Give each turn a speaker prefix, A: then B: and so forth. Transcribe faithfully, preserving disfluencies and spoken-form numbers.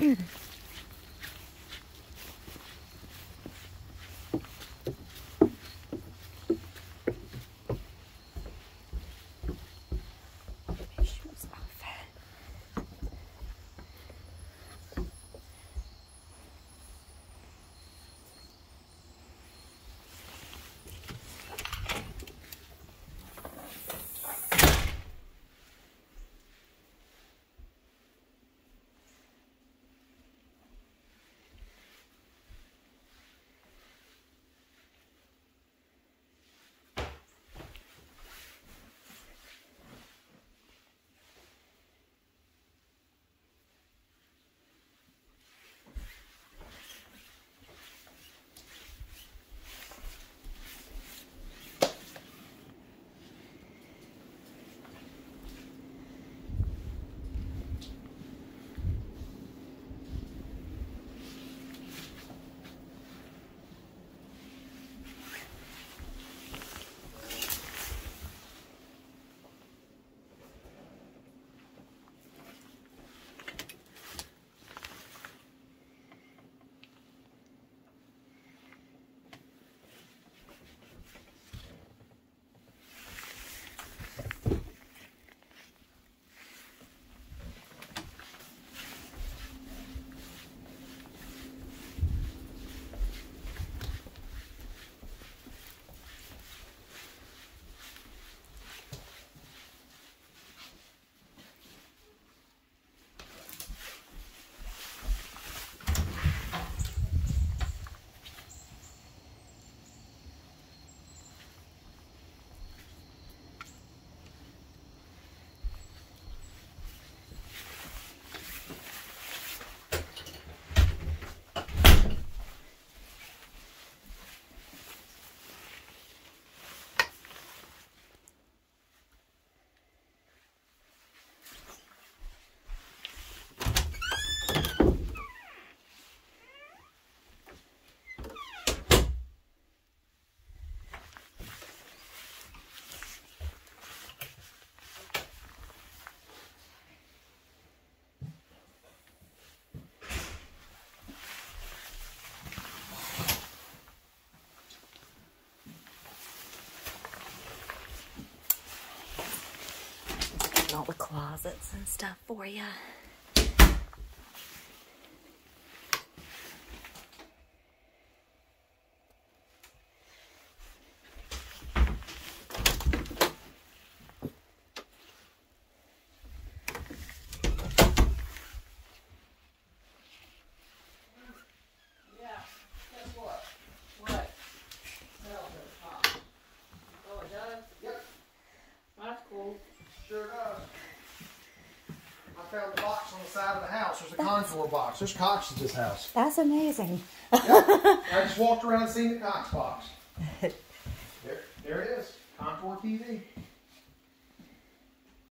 A: Shoes off. All the closets and stuff for you.
B: Found the box on the side of the house. There's a Contour box. There's Cox at this house.
A: That's amazing.
B: Yep. I just walked around and seen the Cox box. There, there it is. Contour T V.